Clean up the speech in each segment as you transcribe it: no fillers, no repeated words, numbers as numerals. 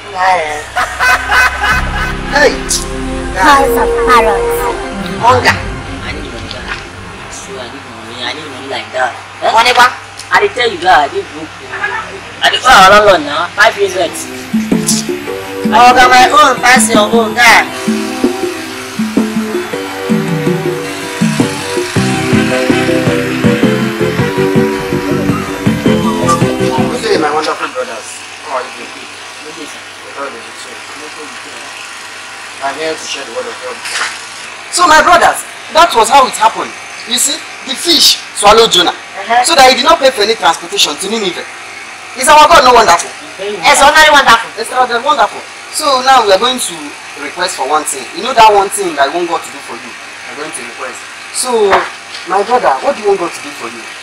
Hey! House of Parrot. Hunger. I need money. So I need money. I need money like that. Money what? I tell you that I did book. I did long now. 5 years wait. Oh, got my own, pass your own guy. Good day, my wonderful brothers. How are you doing? I'm here to share the word of God. So my brothers, that was how it happened. You see, the fish swallowed Jonah, so that he did not pay for any transportation to Nineveh. Is our God not wonderful? Extraordinary wonderful. Extraordinary wonderful. So now we are going to request for one thing. You know that one thing that you want God to do for you? We are going to request. So, my brother, what do you want God to do for you?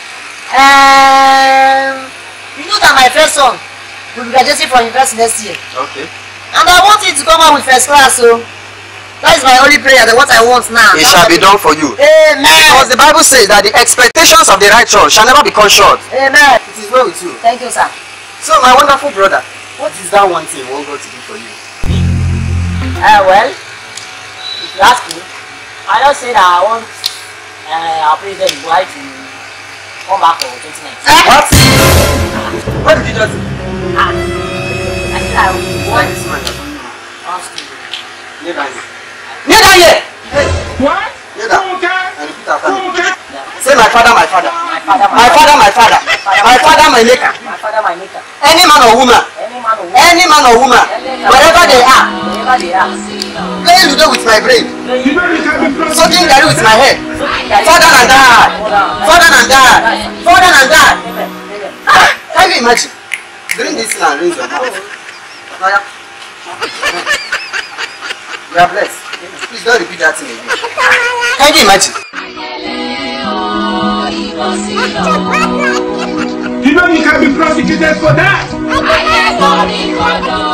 You know that my first son will be graduating from university next year. Okay. And I want it to come out with first class, so that is my only prayer, that what I want now. It shall be done for you. Amen. Because the Bible says that the expectations of the righteous shall never be cut short. Amen. It is well with you. Thank you, sir. So, my wonderful brother, what is that one thing you want God to do for you? Well, if you ask me, I just say that I want our president Buhari to come back for 2019. What? What did you just say? I said I want us to. Kneel down here. Kneel down here! What? Kneel down. And repeat after me. Okay. Say, my father, my father. My father, My father, my father. My father, my maker. My father, my maker. Any man or woman. Any man or woman. Any man or woman. Wherever they are. Wherever they are. Playing Ludo with my brain. You know you can be Soaking Gary with my head. Father and dad. Father and dad. Father and dad. Can you imagine? Bring this thing and raise your mouth. You are blessed. Please don't repeat that thing again. Can you imagine? You know you can be prosecuted for that.